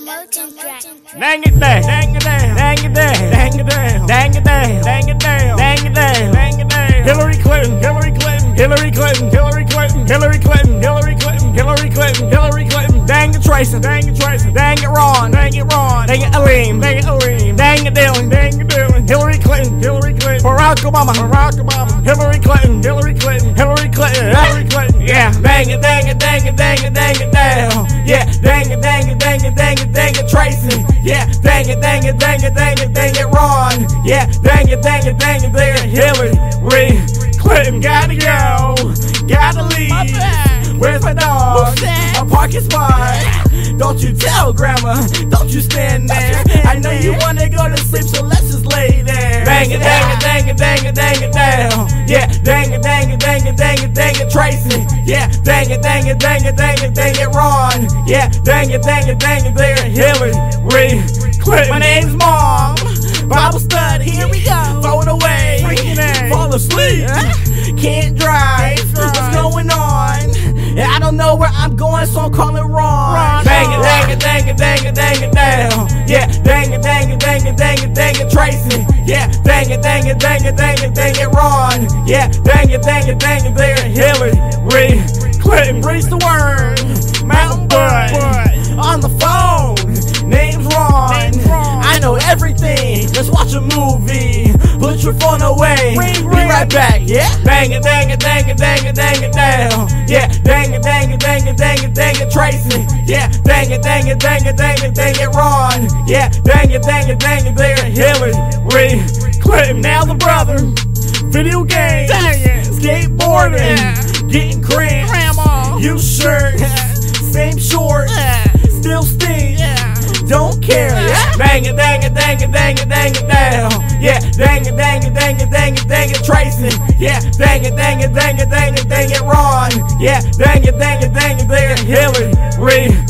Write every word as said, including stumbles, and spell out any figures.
Dang it down, dang it down, dang it down, dang it down, dang it down, dang it down, dang it down, dang it down. Hillary Clinton, Hillary Clinton, Hillary Clinton, Hillary Clinton, Hillary Clinton, Hillary Clinton, Hillary Clinton, Hillary Clinton. Dang it Tracy, dang it Tracy, dang it Ron, dang it Ron, dang it Aleem, dang it Aleem, dang it Dylan, dang it Dylan. Hillary Clinton, Hillary Clinton, Barack Obama, Barack Obama, Hillary Clinton, Hillary Clinton, Hillary Clinton, Hillary Clinton. Yeah, dang it, dang it, dang it, dang it, dang it down. Yeah, dang it, dang it, dang it, dang it, dang it Tracy. Yeah, dang it, dang it, dang it, dang it, dang it Ron. Yeah, dang it, dang it, dang it, dang it Hillary Clinton. Gotta go, gotta leave. Where's my dog? A parking spot. Don't you tell grandma, don't you stand there. I know you wanna go to sleep, so let's just lay there. Dang it, dang it, dang it, dang it, dang it down. Yeah, dang it, dang it, dang it, dang it, dang it Tracy. Yeah, dang it, dang it, dang it, dang it, dang it Ron. Yeah, dang it, dang it, dang it, dang it Hillary Clinton. My name's Mom. Bible study. Here we go. Throw it away. Fall asleep. Can't drive. What's going on? I don't know where I'm going, so I'm calling Ron. Dang it, dang it, dang it, dang it, dang it down. Yeah, dang it, dang it, dang it, dang it, dang it Tracy. Yeah, dang it, dang it, dang it, dang it, dang it Ron. Yeah, dang it, dang it, dang it, dang it Hillary Clinton. Breeze the word, mountain boy on the phone. Name's Ron. I know everything. Let's watch a movie. Put your phone away. Be right back. Yeah. Dang it, dang it, dang it, dang it, dang it down. Yeah. Dang it, dang it, dang it, dang it, dang it Tracy. Yeah. Dang it, dang it, dang it, dang it, dang it Ron. Yeah. Dang it, dang it, dang it, dang it Hillary Clinton. Now the brother. Video games. Skateboarding. Getting cramps. You shirts. Same shorts. Still stink. Don't care. Yeah. Dang it, dang it, dang it, dang it, dang it down. Yeah, dang it, dang it, dang it, dang it, dang it Tracy. Yeah, dang it, dang it, dang it, dang it, dang it Ron. Yeah, dang it, dang it, dang it, dang it Hillary